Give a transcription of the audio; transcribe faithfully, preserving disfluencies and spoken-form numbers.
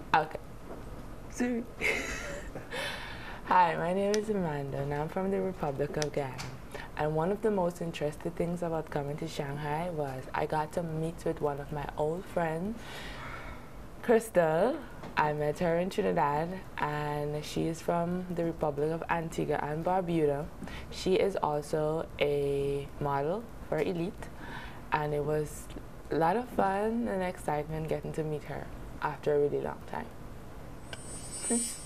Okay. Sorry. Hi, my name is Amanda, and I'm from the Republic of Guyana. And one of the most interesting things about coming to Shanghai was I got to meet with one of my old friends, Crystal. I met her in Trinidad, and she is from the Republic of Antigua and Barbuda. She is also a model for Elite, and it was a lot of fun and excitement getting to meet her after a really long time.